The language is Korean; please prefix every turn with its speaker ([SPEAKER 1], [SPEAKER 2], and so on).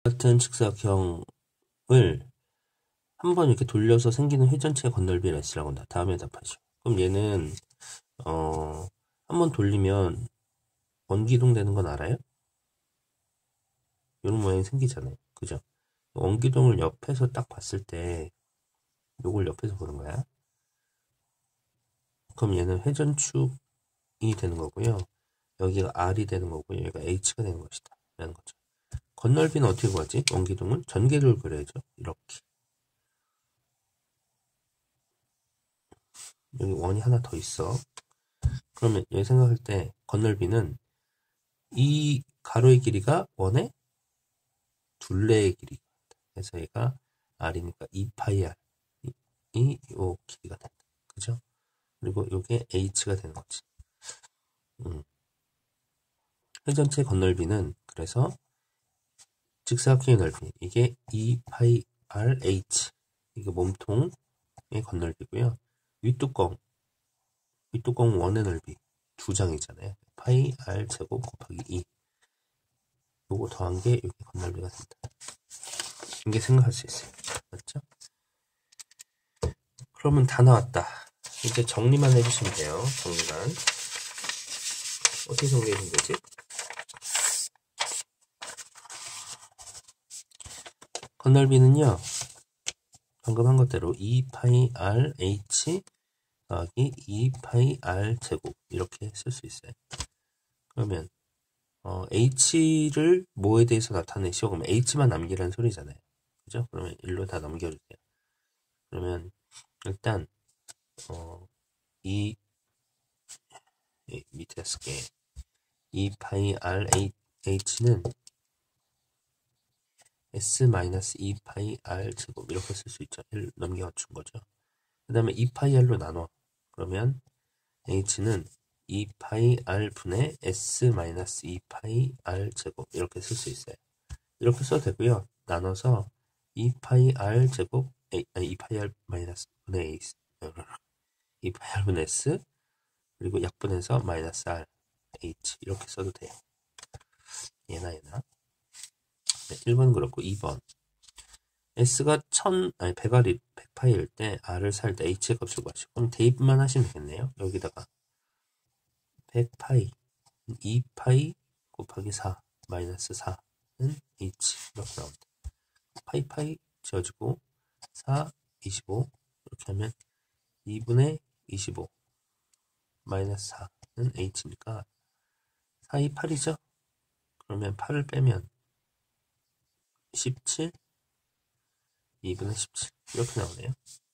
[SPEAKER 1] 같은 직사각형을 한번 이렇게 돌려서 생기는 회전체 건널비 S라고 한다. 다음에 답하시오. 그럼 얘는 한번 돌리면 원기둥 되는 건 알아요? 이런 모양이 생기잖아요. 그죠? 원기둥을 옆에서 딱 봤을 때 요걸 옆에서 보는 거야. 그럼 얘는 회전축이 되는 거고요. 여기가 R이 되는 거고요. 여기가 H가 되는 것이다. 라는 거죠. 건널비는 어떻게 구하지? 원기둥을 전개를 그려야죠. 이렇게. 여기 원이 하나 더 있어. 그러면 여기 생각할 때 건널비는 이 가로의 길이가 원의 둘레의 길이. 그래서 얘가 R이니까 2파이 R. 요 길이가 된다. 그죠? 그리고 요게 H가 되는 거지. 회전체 건널비는 그래서 직사각형의 넓이. 이게 2파이 RH. 이게 몸통의 건널비고요. 윗뚜껑 원의 넓이 두 장이잖아요. 파이 R 제곱 곱하기 2. 요거 더한 게 이게 건널비가 된다. 이게 생각할 수 있어요. 맞죠? 그러면 다 나왔다. 이제 정리만 해주시면 돼요. 정리만. 어떻게 정리해주면 되지? 건널비는요, 방금 한 것대로 2파이 RH 더하기 2파이 R 제곱 이렇게 쓸 수 있어요. 그러면 H를 뭐에 대해서 나타내시오? 그러면 H만 남기라는 소리잖아요. 그죠? 그러면 일로 다 넘겨주세요. 그러면 일단 밑에 쓸게. 2파이 R H는 S-2파이 R 제곱 이렇게 쓸 수 있죠. 1 넘겨준 거죠. 그 다음에 2파이 R로 나눠. 그러면 H는 2파이 R 분의 S-2파이 R 제곱 이렇게 쓸 수 있어요. 이렇게 써도 되고요. 나눠서 2파이 R 제곱 2파이 R 마이너스 분의 A 2파이 R 분의 S 그리고 약분해서 마이너스 R H 이렇게 써도 돼요. 얘나 네, 1번 그렇고 2번 S가 100파이일 때 R을 살 때 H의 값을 구하시고 그럼 대입만 하시면 되겠네요. 여기다가 100파이 2파이 곱하기 4 마이너스 4는 H 이렇게 나옵니다. 파이 지어주고 4, 25 이렇게 하면 2분의 25 마이너스 4는 H니까 4이 8이죠? 그러면 8을 빼면 17 2분의 17 이렇게 나오네요.